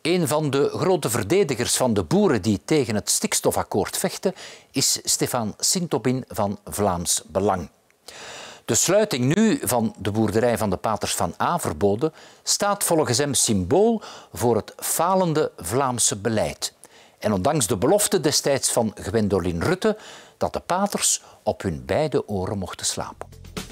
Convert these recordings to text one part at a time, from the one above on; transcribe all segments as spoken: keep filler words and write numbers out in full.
Een van de grote verdedigers van de boeren die tegen het stikstofakkoord vechten is Stefan Sintopin van Vlaams Belang. De sluiting nu van de boerderij van de paters van Averboden staat volgens hem symbool voor het falende Vlaamse beleid. En ondanks de belofte destijds van Gwendoline Rutte dat de paters op hun beide oren mochten slapen.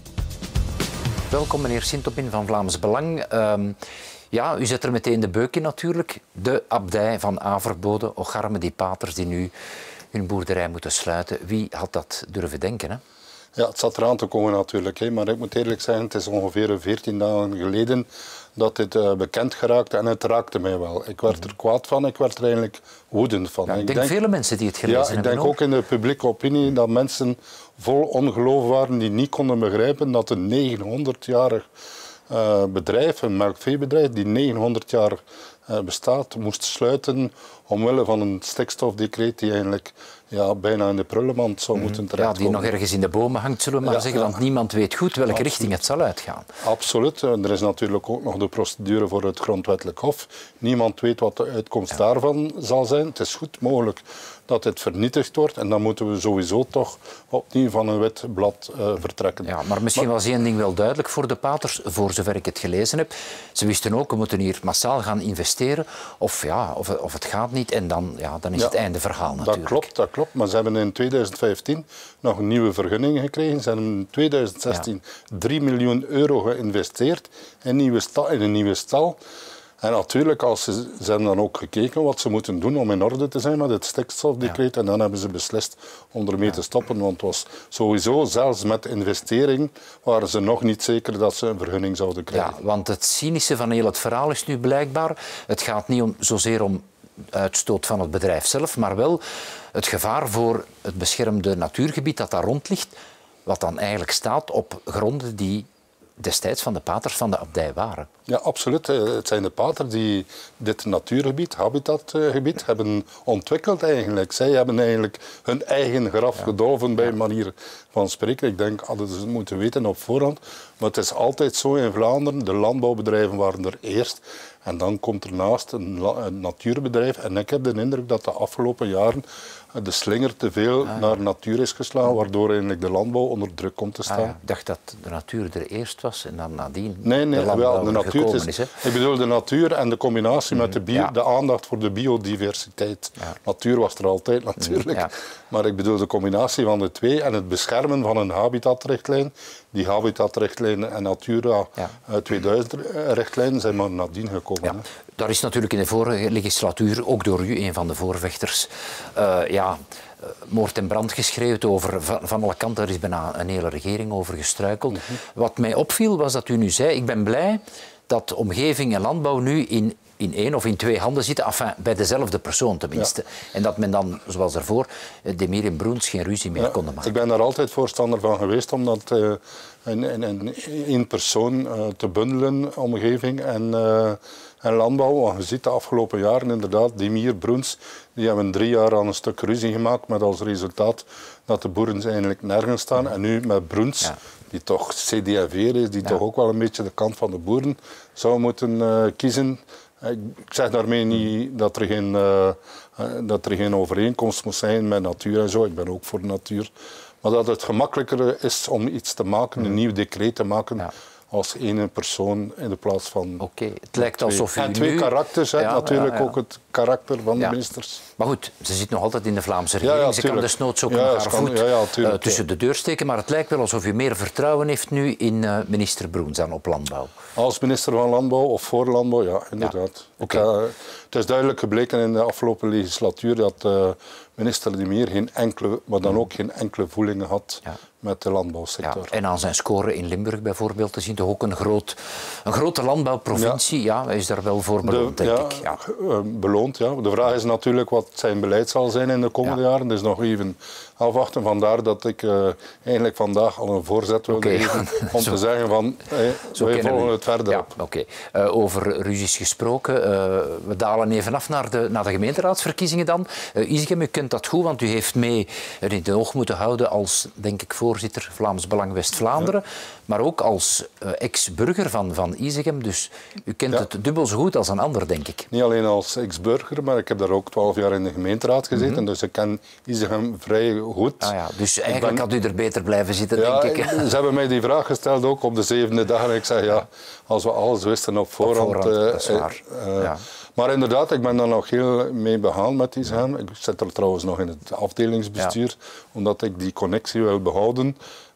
Welkom meneer Sintopin van Vlaams Belang. Um, ja, u zet er meteen de beuk in natuurlijk. De abdij van Averboden, ocharme die paters die nu hun boerderij moeten sluiten. Wie had dat durven denken, hè? Ja, het zat eraan te komen natuurlijk, hè. Maar ik moet eerlijk zeggen, het is ongeveer veertien dagen geleden dat dit uh, bekend geraakte en het raakte mij wel. Ik werd er kwaad van, ik werd er eigenlijk woedend van. Ja, ik, ik denk, denk vele mensen die het gelezen ja, hebben. Ik denk ook in de publieke opinie dat mensen vol ongeloof waren die niet konden begrijpen dat een negenhonderdjarig uh, bedrijf, een melkveebedrijf, die negenhonderd jaar uh, bestaat, moest sluiten omwille van een stikstofdecreet die eigenlijk ja, bijna in de prullenmand zou moeten terechtkomen. Ja, die nog ergens in de bomen hangt, zullen we maar ja, zeggen, want ja. niemand weet goed welke Absoluut. richting het zal uitgaan. Absoluut. Er is natuurlijk ook nog de procedure voor het grondwettelijk hof. Niemand weet wat de uitkomst ja. daarvan zal zijn. Het is goed mogelijk dat het vernietigd wordt en dan moeten we sowieso toch opnieuw van een wit blad uh, vertrekken. Ja, maar misschien maar... was één ding wel duidelijk voor de paters, voor zover ik het gelezen heb. Ze wisten ook, we moeten hier massaal gaan investeren of, ja, of, of het gaat niet en dan, ja, dan is ja, het einde verhaal natuurlijk. Dat klopt, dat klopt, maar ze hebben in tweeduizend vijftien nog een nieuwe vergunning gekregen. Ze hebben in tweeduizend zestien ja. drie miljoen euro geïnvesteerd in, nieuwe stal, in een nieuwe stal. En natuurlijk, als ze, ze hebben dan ook gekeken wat ze moeten doen om in orde te zijn met het stikstofdecreet. Ja. En dan hebben ze beslist om ermee ja. te stoppen. Want het was sowieso, zelfs met investering, waren ze nog niet zeker dat ze een vergunning zouden krijgen. Ja, want het cynische van heel het verhaal is nu blijkbaar, het gaat niet om, zozeer om uitstoot van het bedrijf zelf, maar wel het gevaar voor het beschermde natuurgebied dat daar rond ligt, wat dan eigenlijk staat op gronden die destijds van de paters van de abdij waren. Ja, absoluut. Het zijn de paters die dit natuurgebied, habitatgebied, hebben ontwikkeld eigenlijk. Zij hebben eigenlijk hun eigen graf ja. gedolven bij ja. manier van spreken. Ik denk, hadden ze het moeten weten op voorhand. Maar het is altijd zo in Vlaanderen, de landbouwbedrijven waren er eerst. En dan komt ernaast een, een natuurbedrijf. En ik heb de indruk dat de afgelopen jaren de slinger te veel ah, ja. naar natuur is geslagen, waardoor eigenlijk de landbouw onder druk komt te staan. Ah, ja. Ik dacht dat de natuur er eerst was en dan nadien nee, nee, de landbouw wel, de natuur gekomen is. is Ik bedoel de natuur en de combinatie mm, met de, bio, ja. de aandacht voor de biodiversiteit. Ja. Natuur was er altijd natuurlijk. Mm, ja. Maar ik bedoel de combinatie van de twee en het beschermen van een habitatrichtlijn. Die habitatrichtlijn en Natura ja. tweeduizend-richtlijn zijn maar nadien gekomen. Ja. Daar is natuurlijk in de vorige legislatuur, ook door u, een van de voorvechters, uh, ja, moord en brand geschreven over van, van alle kanten. Er is bijna een hele regering over gestruikeld. Mm-hmm. Wat mij opviel was dat u nu zei, ik ben blij dat omgeving en landbouw nu in in één of in twee handen zitten, enfin, bij dezelfde persoon tenminste. Ja. En dat men dan, zoals daarvoor, Demir en Broens geen ruzie meer ja, konden maken. Ik ben daar altijd voorstander van geweest om dat uh, in, in, in één persoon uh, te bundelen, omgeving en, uh, en landbouw. Want je ziet de afgelopen jaren inderdaad, Demir, Broens, die hebben drie jaar aan een stuk ruzie gemaakt met als resultaat dat de boeren eigenlijk nergens staan. Ja. En nu met Broens, ja. die toch C D F er is, die ja. toch ook wel een beetje de kant van de boeren zou moeten uh, kiezen. Ik zeg daarmee niet dat er, geen, uh, dat er geen overeenkomst moet zijn met natuur en zo. Ik ben ook voor de natuur. Maar dat het gemakkelijker is om iets te maken, een nieuw decreet te maken, ja. als één persoon in de plaats van Oké, okay. Het lijkt alsof u En twee nu... karakters, hè, ja, natuurlijk ja, ja. ook het karakter van ja. de ministers. Maar goed, ze zit nog altijd in de Vlaamse regering. Ja, ja, ze kan desnoods ook ja, nog ja, haar kan, voet ja, ja, uh, tussen de deur steken. Maar het lijkt wel alsof u meer vertrouwen heeft nu in uh, minister Broens dan op landbouw. Als minister van Landbouw of voor Landbouw, ja, inderdaad. Ja. Okay. Ik, uh, het is duidelijk gebleken in de afgelopen legislatuur dat uh, minister Demir geen enkele, maar dan ook geen enkele voelingen had ja. met de landbouwsector. Ja, en aan zijn score in Limburg bijvoorbeeld te zien, toch ook een, groot, een grote landbouwprovincie. Ja. Ja, hij is daar wel voor beloond, de, denk ja, ik. Ja. Uh, beloond, ja. De vraag is natuurlijk wat zijn beleid zal zijn in de komende ja. jaren. Het is nog even afwachten. Vandaar dat ik uh, eigenlijk vandaag al een voorzet wilde okay. geven om te zeggen van hey, wij volgen we. het verder ja, op. Okay. Uh, over ruzies gesproken. Uh, we dalen even af naar de, naar de gemeenteraadsverkiezingen dan. Uh, Isegem, u kent dat goed, want u heeft mee er in de oog moeten houden als, denk ik, voorzitter Vlaams Belang West-Vlaanderen. Ja. Maar ook als uh, ex-burger van, van Isegem. Dus u kent ja. het dubbel zo goed als een ander, denk ik. Niet alleen als ex-burger, maar ik heb daar ook twaalf jaar in de gemeenteraad gezeten. Mm-hmm. Dus ik ken Isegem vrij goed. Ah ja, dus eigenlijk ben... had u er beter blijven zitten, ja, denk ik. Ze hebben mij die vraag gesteld ook op de zevende dag. En ik zei, ja, als we alles wisten op voorhand... Op voorhand, uh, dat is waar. Uh, ja. Maar inderdaad, ik ben daar nog heel mee begaan met Isegem. Ik zit er trouwens nog in het afdelingsbestuur, ja. omdat ik die connectie wil behouden.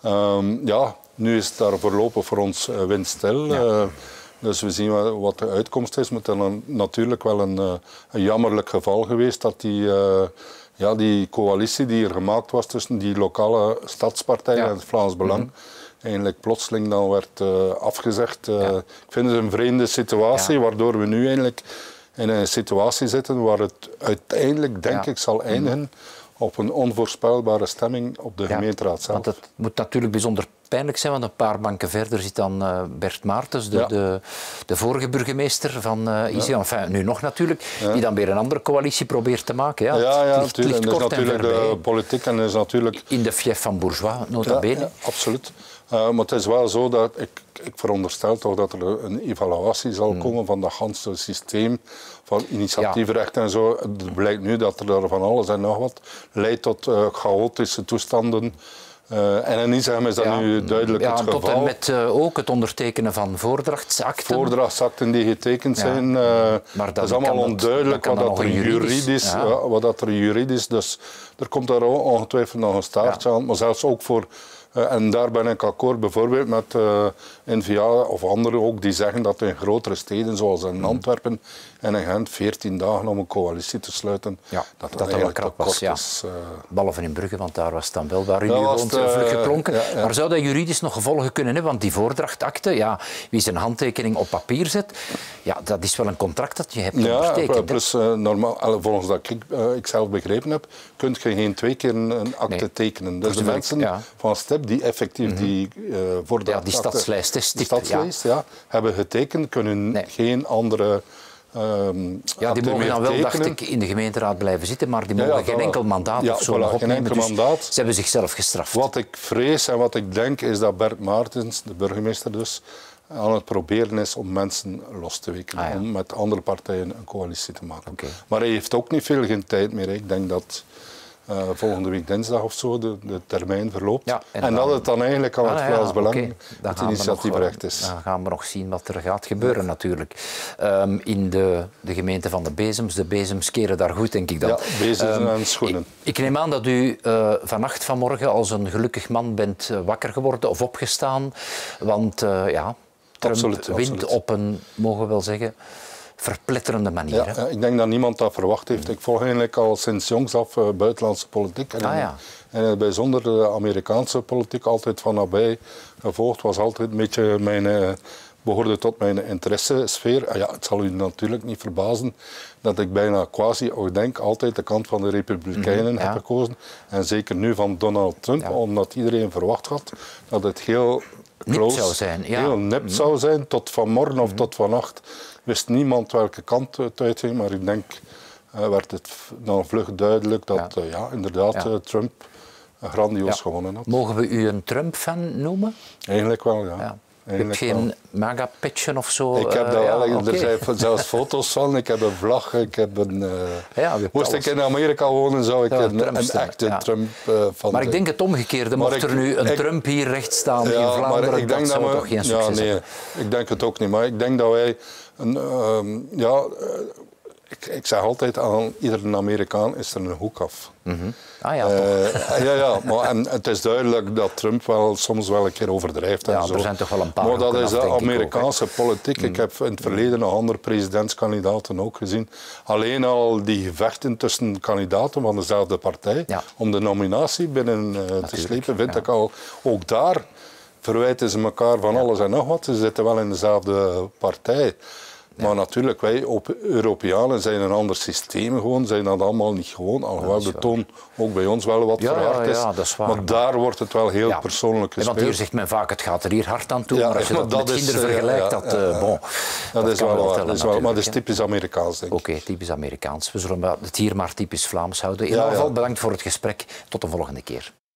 Um, ja, nu is het daar voorlopig voor ons uh, windstil. Ja. Uh, dus we zien wat de uitkomst is. Het is dan natuurlijk wel een, uh, een jammerlijk geval geweest dat die... Uh, Ja, die coalitie die er gemaakt was tussen die lokale stadspartijen ja. en het Vlaams Belang, mm-hmm. eigenlijk plotseling dan werd uh, afgezegd. Uh, ja. Ik vind het een vreemde situatie, ja. waardoor we nu eigenlijk in een situatie zitten waar het uiteindelijk, denk ja. ik, zal eindigen mm-hmm. op een onvoorspelbare stemming op de ja. gemeenteraad zelf. Want het moet natuurlijk bijzonder pijnlijk zijn, want een paar banken verder zit dan uh, Bert Maartens, de, ja. de, de vorige burgemeester van uh, Isegem, ja. enfin, nu nog natuurlijk, ja. die dan weer een andere coalitie probeert te maken. Ja, ja, ja het ligt, natuurlijk. Ligt kort en natuurlijk de politiek en is natuurlijk... In de fief van Bourgeois, nota bene. Ja, ja, absoluut. Uh, maar het is wel zo dat ik, ik veronderstel toch dat er een evaluatie zal hmm. komen van dat hele systeem van initiatiefrecht ja. en zo. Het blijkt nu dat er van alles en nog wat leidt tot uh, chaotische toestanden. Uh, en in Isegem is dat ja, nu duidelijk ja, het geval. Tot en met uh, ook het ondertekenen van voordrachtsakten. Voordrachtsakten die getekend ja. zijn. Uh, maar dat is allemaal onduidelijk wat, dat er juridisch, juridisch, ja. Ja, wat dat er juridisch. Dus er komt daar ongetwijfeld nog een staartje ja. aan. Maar zelfs ook voor... Uh, en daar ben ik akkoord bijvoorbeeld met uh, N V A of anderen ook die zeggen dat in grotere steden zoals in Antwerpen en in Gent veertien dagen om een coalitie te sluiten, ja, dat dat, dat eigenlijk krap te kort was, is. Ja. Uh, Behalve in Brugge, want daar was het dan wel waar u nu woont uh, vlug geklonken. Ja, ja. Maar zou dat juridisch nog gevolgen kunnen hebben? Want die voordrachtakte, ja, wie zijn handtekening op papier zet, ja, dat is wel een contract dat je hebt ja, ondertekend. Plus, uh, normaal, volgens dat ik, uh, ik zelf begrepen heb, kun je geen twee keer een akte nee. tekenen. Dus de mensen ja. van STEP die effectief mm-hmm. die uh, voordrachtakte... Ja, die stadslijst, is die stadslijst ja. Ja, hebben getekend, kunnen nee. geen andere... Um, ja, die mogen dan wel, tekenen. dacht ik, in de gemeenteraad blijven zitten, maar die mogen ja, ja, geen enkel mandaat ja, of zo voilà, nog opnemen. Dus mandaat. Ze hebben zichzelf gestraft. Wat ik vrees en wat ik denk is dat Bert Maartens, de burgemeester dus, aan het proberen is om mensen los te weken, ah, ja. om met andere partijen een coalitie te maken. Okay. Maar hij heeft ook niet veel geen tijd meer. Ik denk dat uh, volgende week dinsdag of zo de, de termijn verloopt. Ja, en, en dan, dat het dan eigenlijk aan het ah, Vlaams ja, Belang okay. het initiatiefrecht is. Dan gaan we nog zien wat er gaat gebeuren ja. natuurlijk. Um, in de, de gemeente van de Bezems. De Bezems keren daar goed, denk ik dan. Ja, Bezems um, en schoenen. Ik, ik neem aan dat u uh, vannacht, vanmorgen, als een gelukkig man bent uh, wakker geworden of opgestaan. Want uh, ja, Trump absoluut, wint absoluut. op een, mogen we wel zeggen... verpletterende manier. Ja, ik denk dat niemand dat verwacht heeft. Ik volg eigenlijk al sinds jongs af uh, buitenlandse politiek. En, ah, ja. en in het bijzonder de Amerikaanse politiek altijd van nabij gevolgd. Was altijd een beetje mijn, uh, behoorde tot mijn interessesfeer. Ah, ja, het zal u natuurlijk niet verbazen dat ik bijna quasi, ik denk, altijd de kant van de Republikeinen mm-hmm, ja. heb gekozen. En zeker nu van Donald Trump, ja. omdat iedereen verwacht had dat het heel... Close, nip zou zijn. Ja. Heel nip mm-hmm. zou zijn. Tot vanmorgen mm-hmm. of tot vannacht wist niemand welke kant het uitging. Maar ik denk, uh, werd het dan vlug duidelijk dat ja. Uh, ja, inderdaad ja. Uh, Trump uh, grandioos ja. gewonnen had. Mogen we u een Trump-fan noemen? Eigenlijk wel, ja. ja. Je hebt geen MAGA-petje of zo? Ik heb daar wel, uh, ja, er okay. zijn zelfs foto's van. Ik heb een vlag, ik heb een... Uh, ja, moest ik in Amerika wonen, zou ik ja, een, een echte ja. Trump uh, van Maar ik denk het omgekeerde. Mocht ik, er nu een ik, Trump hier recht staan ja, in Vlaanderen, maar ik denk dat, dat we toch geen succes ja, nee, hebben. Ik denk het ook niet, maar ik denk dat wij... Een, um, ja, uh, ik, ik zeg altijd aan iedere Amerikaan is er een hoek af. Mm-hmm. Ah ja, uh, ja, ja, maar en het is duidelijk dat Trump wel soms wel een keer overdrijft. En ja, zo. Er zijn toch wel een paar maar dat is de Amerikaanse ook, politiek. Mm. Ik heb in het verleden nog andere presidentskandidaten ook gezien. Alleen al die gevechten tussen kandidaten van dezelfde partij ja. om de nominatie binnen uh, te slepen, vind ja. ik al ook daar verwijten ze elkaar van ja. alles en nog wat. Ze zitten wel in dezelfde partij. Ja. Maar natuurlijk, wij op Europeanen zijn een ander systeem gewoon, zijn dat allemaal niet gewoon. Alhoewel de toon ook bij ons wel wat ja, verhard is. Ja, ja, dat is waar, maar, maar daar wordt het wel heel ja. persoonlijk gespeeld. Want hier zegt men vaak, het gaat er hier hard aan toe. Ja, maar als je maar dat, dat met is, kinderen vergelijkt, ja, dat, ja, ja. uh, bon, dat, dat is kan wel wel waar. tellen, Dat is wel, maar dat is hè. typisch Amerikaans, denk ik. Oké, okay, typisch Amerikaans. We zullen het hier maar typisch Vlaams houden. In Ja, ieder geval ja. bedankt voor het gesprek. Tot de volgende keer.